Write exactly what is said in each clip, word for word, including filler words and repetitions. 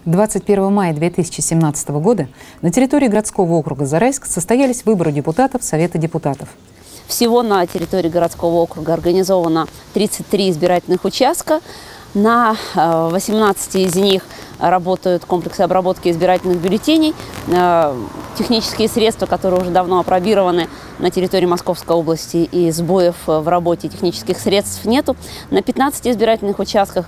двадцать первого мая две тысячи семнадцатого года на территории городского округа Зарайск состоялись выборы депутатов Совета депутатов. Всего на территории городского округа организовано тридцать три избирательных участка. На восемнадцати из них работают комплексы обработки избирательных бюллетеней. Технические средства, которые уже давно опробированы на территории Московской области, и сбоев в работе технических средств нету. На пятнадцати избирательных участках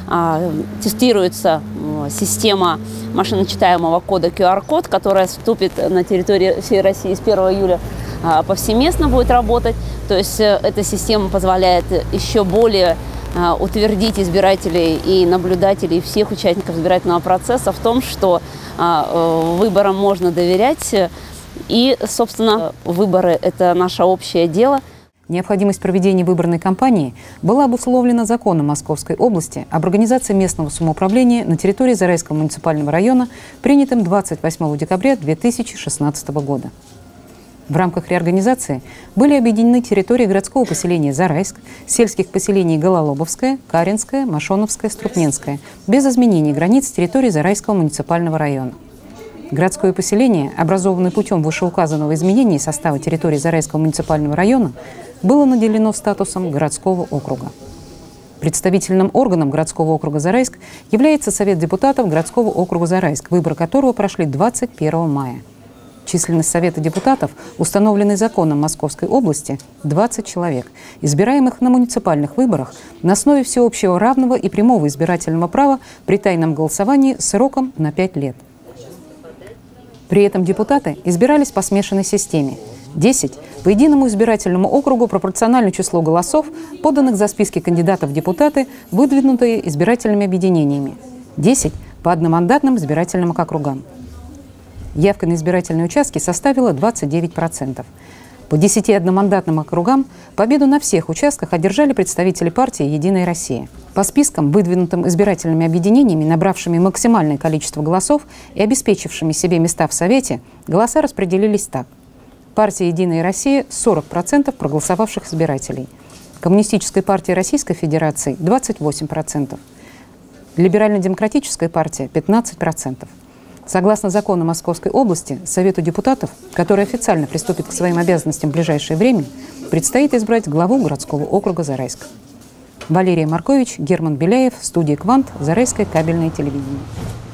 тестируется система машиночитаемого кода ку ар код, которая вступит на территорию всей России с первого июля. Повсеместно будет работать. То есть эта система позволяет еще более утвердить избирателей и наблюдателей, всех участников избирательного процесса в том, что выборам можно доверять. И, собственно, выборы – это наше общее дело. Необходимость проведения выборной кампании была обусловлена законом Московской области об организации местного самоуправления на территории Зарайского муниципального района, принятым двадцать восьмого декабря две тысячи шестнадцатого года. В рамках реорганизации были объединены территории городского поселения Зарайск, сельских поселений Гололобовское, Каринское, Машоновское, Струпненское, без изменений границ территории Зарайского муниципального района. Городское поселение, образованное путем вышеуказанного изменения состава территории Зарайского муниципального района, было наделено статусом городского округа. Представительным органом городского округа Зарайск является Совет депутатов городского округа Зарайск, выборы которого прошли двадцать первого мая. Численность Совета депутатов, установленной законом Московской области, двадцать человек, избираемых на муниципальных выборах на основе всеобщего равного и прямого избирательного права при тайном голосовании сроком на пять лет. При этом депутаты избирались по смешанной системе. десять по единому избирательному округу пропорционально числу голосов, поданных за списки кандидатов в депутаты, выдвинутые избирательными объединениями. десять по одномандатным избирательным округам. Явка на избирательные участки составила двадцать девять процентов. По десяти одномандатным округам победу на всех участках одержали представители партии «Единая Россия». По спискам, выдвинутым избирательными объединениями, набравшими максимальное количество голосов и обеспечившими себе места в Совете, голоса распределились так. Партия «Единая Россия» – сорок процентов проголосовавших избирателей. Коммунистическая партия Российской Федерации – двадцать восемь процентов. Либерально-демократическая партия – пятнадцать процентов. Согласно закону Московской области, Совету депутатов, который официально приступит к своим обязанностям в ближайшее время, предстоит избрать главу городского округа Зарайск. Валерия Маркович, Герман Беляев, студия «Квант», Зарайское кабельное телевидение.